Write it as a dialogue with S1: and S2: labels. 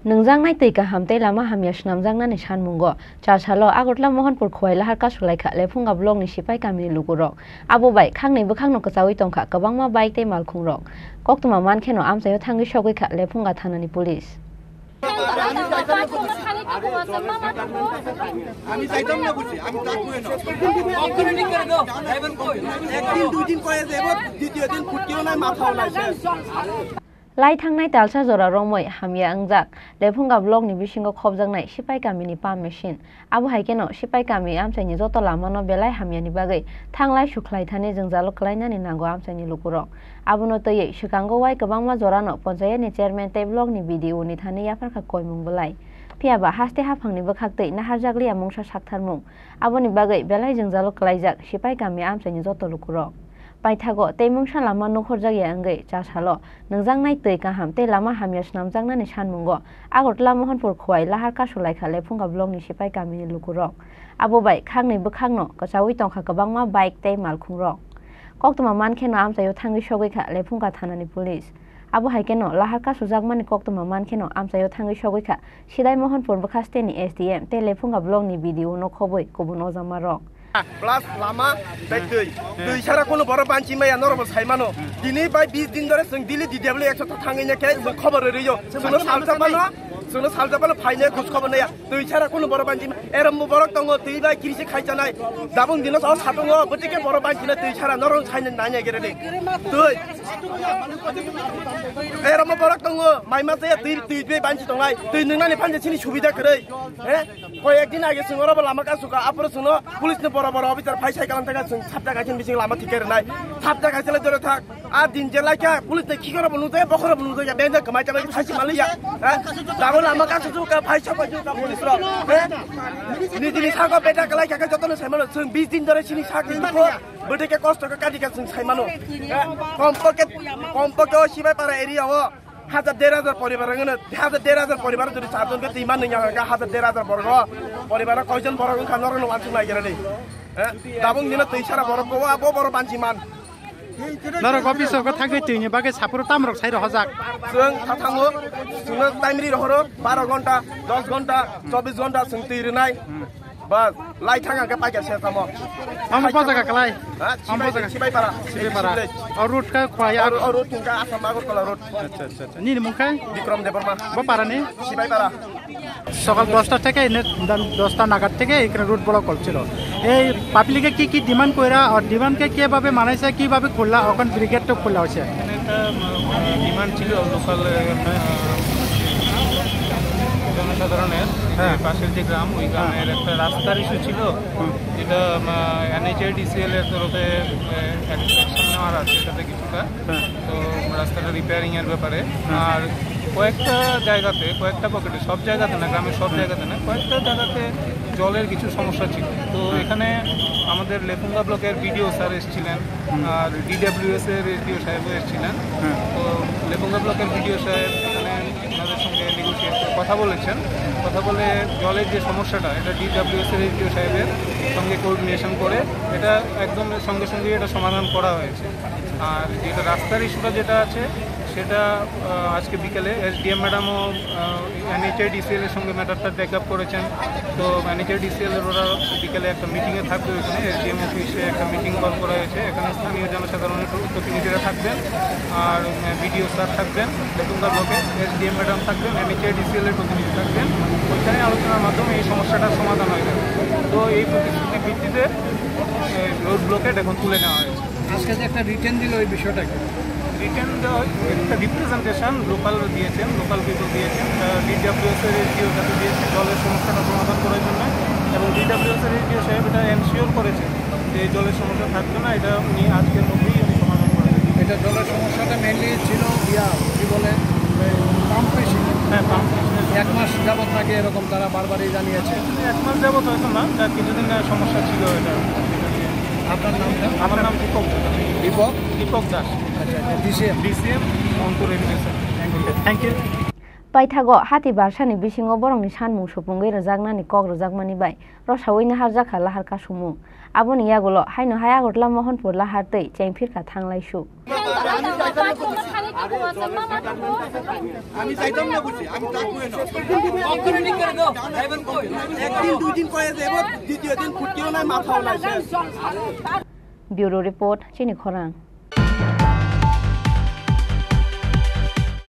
S1: Nungjangnai tui kaham tei lama hamya shnamjangnani sanmungo Charsalo Agortla Mohanpur khwai lahar kasulai kha lephunga blok ni sipai kamini lugurok abo bai khangnei bukhangno kachawi tongkha kwbangma bike tei malkhungrok koktuma mankheno amchaio thangui sogui kha lephunga thanani police
S2: আমি চাইতাম না বুঝি আমি ডাকবই না অপরেটিং করে দাও driver কই একদিন দুই দিন পরে দেব দ্বিতীয় দিন ফুটিও নাই মাথাও নাই
S1: Lai thangnai talsa jora romoi hamya angjak lephunga blok ni bisingo khobjangnai sipai kamini pam machine abo haikeno sipai kami amchaini joto lamano belai hamya ni bagai thanglai sukhlai thani jongjalo klainani nango amchaini lukurok abono toyei sikango wai kwbangma jorano panchayat ni chairman tei blok ni BDO ni thani yafarkha koimung belai Piaba haste haphangni bokhaktei naharjakli amungsa saktharmung aboni bagai belai jongjalo klaijak sipai kami amchaini joto lukurok Paithago teimungsa lama nukhorjagya angai Charsalo nungjangnai tui kaham tei lama hamya snamjangnani sanmungo Agortla Mohanpur khwai lahar kasulai kha lephunga blok ni sipai kamini lukurok abo bai khangnei bukhangno kachawi tongkha kwbangma bike tei malkhungrok koktuma mankheno amchaio thangui sogui kha lephunga thanani police abo haikeno lahar kasujagmani koktuma mankheno amchaio thangui sogui kha Sidai Mohanpur bukhasteni SDM tei lephunga blok ni BDO no khoboi kubun ojamarok
S2: Plus lama tui chara kono boro banchi maya normal saimano dini bai 20 din dore sung dili DW 100 ta thangenya ke khobor ryo suno saljapalo phaine khos khobor naya tui chara kono boro banchi eram borok tongo tui bai kirisi khaijanai dabung dino sa satongo botike boro banchi na tui chara norong saine nanya gerede tui eram borok tongo maima te tui bai banchi tongai tui nungnani phanje chini subida krai koi ekdin age sungoro lama ka suka apro suno police ne boro officer phai sai kalam taka sung sapta gachen bising lama thiker nai sapta gachele dore thak a din jelai ka police ne khikora bonu te bokhora bonu te benda kamai chama phasi malia dabo lama ka suka phai sa pa ka police ro ni dini sago beta kalai ka jotone saimano sung 20 din dore chini sak din ko bete ke kosto ka kadi ka sung saimano kompoke sibai para area ho 1000 পরিবার ngene 1000 পরিবার যদি চারজন কে তিমান নিয়া গা 1000 বর্গ পরিবার কয়জন বর্গ খানর নো আনছু নাই গেলে দাবং দিনা তৈসারা বর্গ আবো বড় পাঞ্চিমান
S3: নর অফিস ক থাকি তুইনি বাগে সাপুর তামরক সাইর হজাক
S2: जों थाथाङो जोंनो टाइमरि हरो 12 घन्टा 10 घन्टा 24 घन्टा जों तैरनाय बस लाई थाङा के पाइका से तम
S3: हम पजागा कलाई
S2: हम पजागा सिबाई पारा
S3: और रूट का खवाया
S2: और रूट का आसाम आगरतला रूट
S3: अच्छा नी मुखै
S2: বিক্রম দেববর্মা
S3: ব পারানি
S2: সিবাই পারা
S3: সকাল 10টা থেকে 10টা নাগাদ থেকে এখানে রুট ব্লক করছিল এই পাবলিকে কি ডিমান্ড কইরা আর ডিমান্ডকে কিভাবে মানাইছে কিভাবে খোলা এখন ব্রিগেডটা খোলা হইছে
S4: এখানে একটা ডিমান্ড ছিল লোকাল জনসাধারণের পাশের যে গ্রাম ওই গ্রামের একটা রাস্তার ইস্যু ছিল যেটা NHIDCL এর তরফে অ্যাকশন নেওয়ার আছে এটাতে কিছুটা তো রাস্তাটা রিপেয়ারিং এর ব্যাপারে আর কয়েকটা জায়গাতে কয়েকটা পকেটে সব জায়গাতে না গ্রামের সব জায়গাতে না কয়েকটা জায়গাতে জলের কিছু সমস্যা ছিল তো এখানে আমাদের লেফুঙ্গা ব্লকের BDO স্যার এসেছিলেন আর DWS এর SDO সাহেবও এসেছিলেন তো লেফুঙ্গা ব্লকের BDO সাহেব এখানে ওনাদের সঙ্গে নেগোসিয়েট কথা বলেছেন কথা বলে জলের যে সমস্যাটা এটা DWS এর SDO সাহেবের সঙ্গে কোঅর্ডিনেশন করে এটা একদম সঙ্গে সঙ্গে এটা সমাধান করা হয়েছে আর যেটা রাস্তার ইস্যুটা যেটা আছে সেটা আজকে বিকেলে SDM ম্যাডামও NHIDCL এর সঙ্গে ম্যাটারটা টেক আপ করেছেন তো NHIDCL এর ওরা বিকেলে একটা মিটিংয়ে থাকবে ওইখানে SDM অফিসে একটা মিটিং কল করা হয়েছে এখানে স্থানীয় জনসাধারণের প্রতিনিধিরা থাকবেন আর BDO স্যার থাকবেন লেফুঙ্গা ব্লকে SDM ম্যাডাম থাকবেন NHIDCL এর প্রতিনিধি থাকবেন ওইখানে আলোচনার মাধ্যমে এই সমস্যাটার সমাধান হয়ে যাবে তো এই প্রতিশ্রুতির ভিত্তিতে রোড ব্লকেট এখন তুলে নেওয়া হয়েছে
S3: আজকে যে একটা রিটেন দিল ওই বিষয়টা
S4: রিটেন একটা রিপ্রেজেন্টেশন লোকাল দিয়েছেন লোকাল পিপল দিয়েছেন DWS এর SDO সাথে দিয়েছেন জলের সমস্যাটা সমাধান করার জন্য এবং DWS এর SDO সাহেব এটা এনশিওর করেছেন যে জলের সমস্যা থাকবে না এটা উনি আজকের মধ্যেই উনি সমাধান করে দেবেন
S3: এটা জলের সমস্যাটা মেনলি ছিল কি বলে পাম্প মেশিন
S4: পাম্প মেশিনের
S3: 1 মাস যাবত নাকি এরকম তারা বারবারই জানিয়েছে
S4: 1 মাস যাবত হয়তো না তার কিছুদিন সমস্যা ছিল এটা
S3: আপনার নামটা
S4: আমার নাম দীপক দাস
S3: আচ্ছা DCM
S4: অন্তর education
S3: thank you
S1: Paithago hati barsani bisingo borongni sanmung supungui rojaknani kok rojakmani bai rosawi nahar jakha lahar kasumung aboni yagulo haino haya gotla mohanpur la hartei chengphirka thanglaisu
S2: আমি চাইতাম না বুঝি আমি ডাকবই না অপারেটিং করে দাও driver কই একদিন দুই দিন কয়ে দেব দ্বিতীয় দিন ফুটিও নাই মাথাও নাই
S1: Bureau report chini khorang